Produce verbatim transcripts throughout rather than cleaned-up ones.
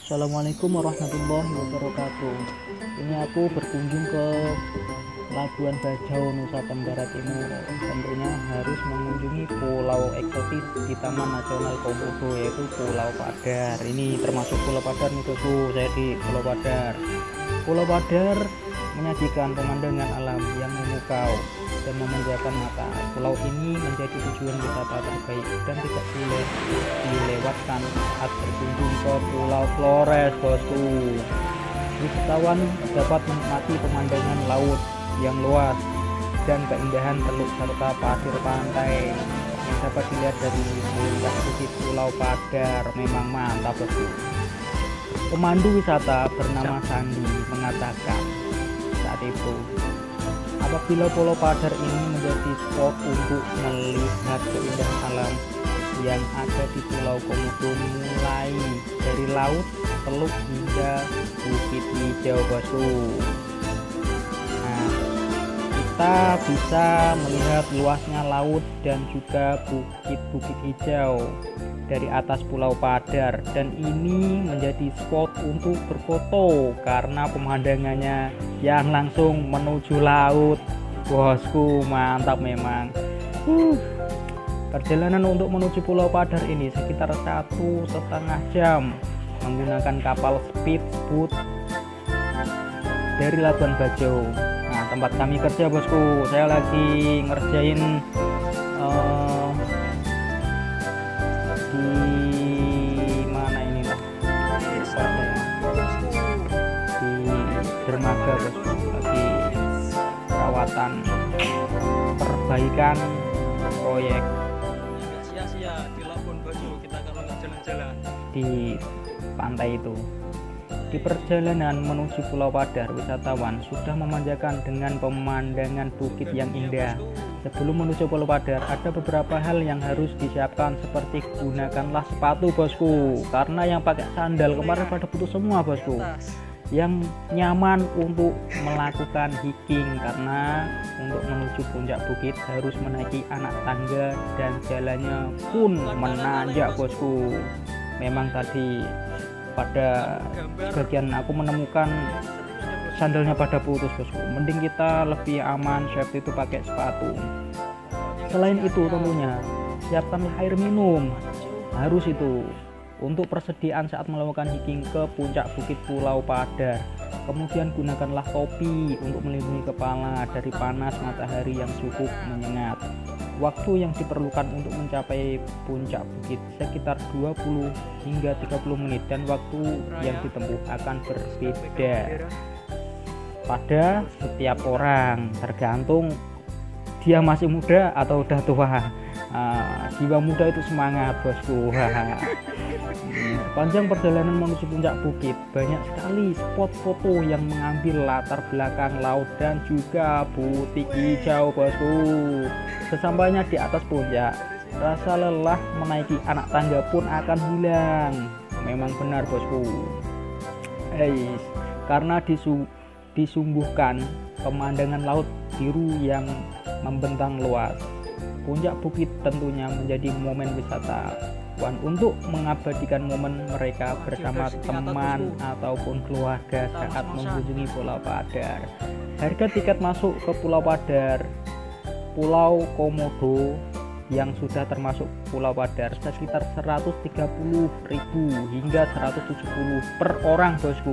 Assalamualaikum warahmatullahi wabarakatuh. Ini aku berkunjung ke Labuan Bajo, Nusa Tenggara Timur. Tentunya harus mengunjungi pulau eksotis di Taman Nasional Komodo, yaitu Pulau Padar. Ini termasuk Pulau Padar nih bosku, saya di Pulau Padar. Pulau Padar menyajikan pemandangan alam yang memukau dan memanjakan mata. Pulau ini menjadi tujuan wisata terbaik dan tidak boleh dilewatkan saat berkunjung ke Pulau Flores bosku. Wisatawan dapat menikmati pemandangan laut yang luas dan keindahan teluk serta pasir pantai yang dapat dilihat dari puncak bukit Pulau Padar. Memang mantap bosku. Pemandu wisata bernama Sandi mengatakan saat itu, apabila Pulau Padar ini menjadi spot untuk melihat keindahan alam yang ada di Pulau Komodo, mulai dari laut, teluk hingga bukit hijau bosku. Nah, kita bisa melihat luasnya laut dan juga bukit-bukit hijau dari atas Pulau Padar, dan ini menjadi spot untuk berfoto karena pemandangannya yang langsung menuju laut bosku. Mantap memang. uh. Perjalanan untuk menuju Pulau Padar ini sekitar satu setengah jam menggunakan kapal speedboat dari Labuan Bajo. Nah, tempat kami kerja bosku, saya lagi ngerjain uh, di mana ini lah, di dermaga bosku, lagi perawatan perbaikan proyek sia-sia di Labuan Bajo kita kalau nggak jalan-jalan di pantai itu. Di perjalanan menuju Pulau Padar, wisatawan sudah memanjakan dengan pemandangan bukit yang indah. Sebelum menuju Pulau Padar, ada beberapa hal yang harus disiapkan, seperti gunakanlah sepatu bosku, karena yang pakai sandal kemarin pada putus semua bosku. Yang nyaman untuk melakukan hiking, karena untuk menuju puncak bukit harus menaiki anak tangga dan jalannya pun menanjak bosku. Memang tadi pada sebagian aku menemukan sandalnya pada putus bosku. Mending kita lebih aman, safety itu pakai sepatu. Selain itu tentunya siapkanlah air minum, harus itu untuk persediaan saat melakukan hiking ke puncak bukit Pulau Padar. Kemudian gunakanlah topi untuk melindungi kepala dari panas matahari yang cukup menyengat. Waktu yang diperlukan untuk mencapai puncak bukit sekitar dua puluh hingga tiga puluh menit, dan waktu yang ditempuh akan berbeda pada setiap orang, tergantung dia masih muda atau udah tua. Nah, jiwa muda itu semangat bosku. Sepanjang perjalanan menuju puncak bukit, banyak sekali spot foto yang mengambil latar belakang laut dan juga butik hijau bosku. Sesampainya di atas puncak, rasa lelah menaiki anak tangga pun akan hilang. Memang benar bosku. Hey, karena disu disungguhkan pemandangan laut biru yang membentang luas. Puncak bukit tentunya menjadi momen wisatawan untuk mengabadikan momen mereka bersama teman ataupun keluarga saat mengunjungi Pulau Padar. Harga tiket masuk ke Pulau Padar, Pulau Komodo yang sudah termasuk Pulau Padar, sekitar seratus tiga puluh ribu hingga seratus tujuh puluh per orang bosku.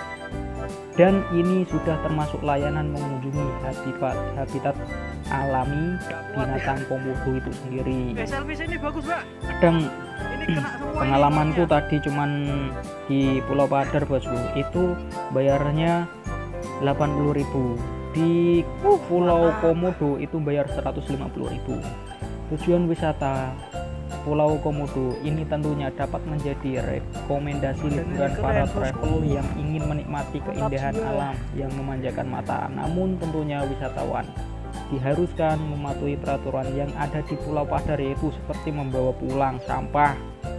Dan ini sudah termasuk layanan mengunjungi habitat habitat alami binatang Komodo itu sendiri. Kadang pengalamanku tadi cuman di Pulau Padar bosku, itu bayarnya delapan puluh ribu. Di Pulau Komodo itu bayar seratus lima puluh ribu. Tujuan wisata Pulau Komodo ini tentunya dapat menjadi rekomendasi liburan para travel yang ingin menikmati keindahan alam yang memanjakan mata. Namun tentunya wisatawan diharuskan mematuhi peraturan yang ada di Pulau Padar, yaitu seperti membawa pulang sampah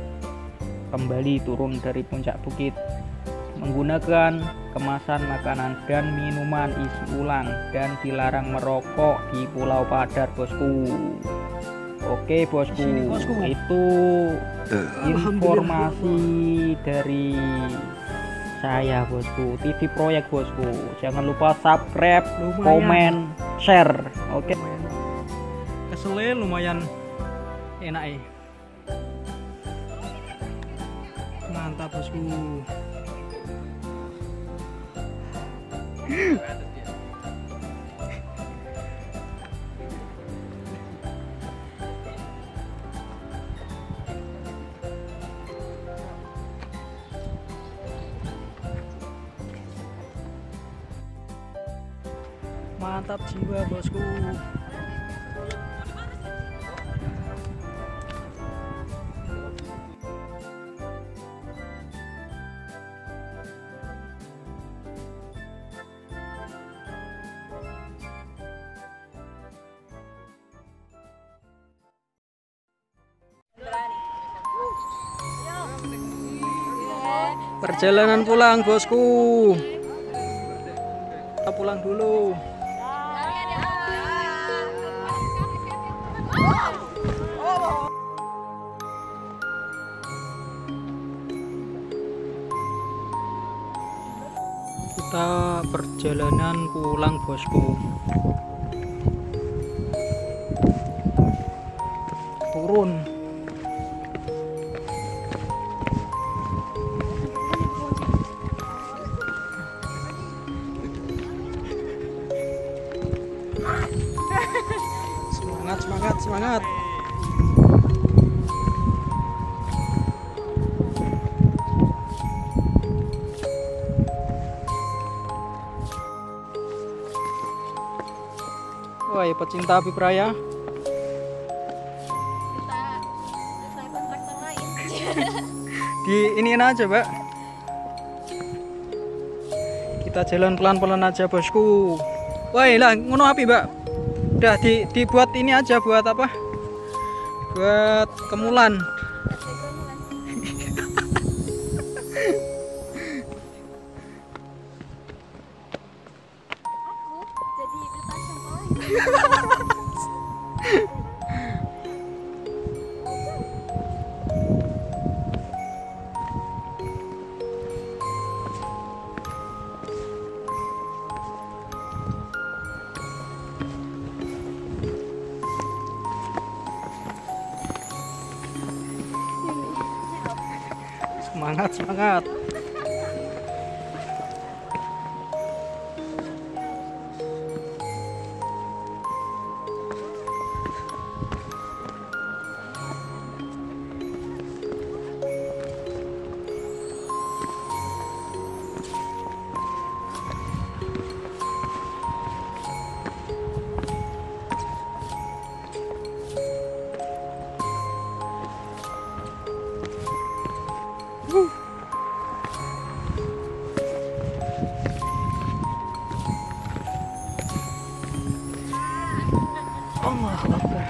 kembali turun dari puncak bukit, menggunakan kemasan makanan dan minuman isi ulang, dan dilarang merokok di Pulau Padar bosku. Oke bosku, Sini, bosku. itu informasi dari saya bosku, T V Proyek bosku. Jangan lupa subscribe, Lumayan. komen, share. Oke. Keselnya lumayan enak ya. Mantap bosku. Mantap jiwa bosku. Perjalanan pulang bosku. Kita pulang dulu. Kita perjalanan pulang bosku. Turun. Semangat, semangat, semangat. Wah, ya pecinta api peraya. Kita saya kontraktor lain. Di iniin aja, Mbak. Kita jalan pelan-pelan aja, bosku. Wah, lah ngono api, Mbak. Udah di dibuat ini aja buat apa? Buat kemulan. Aku jadi duta sampah. Semangat, semangat. Allah Akbar.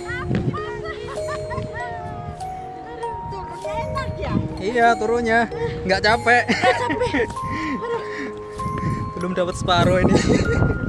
Turunnya enak ya. Iya, turunnya nggak capek. Belum dapat separuh ini.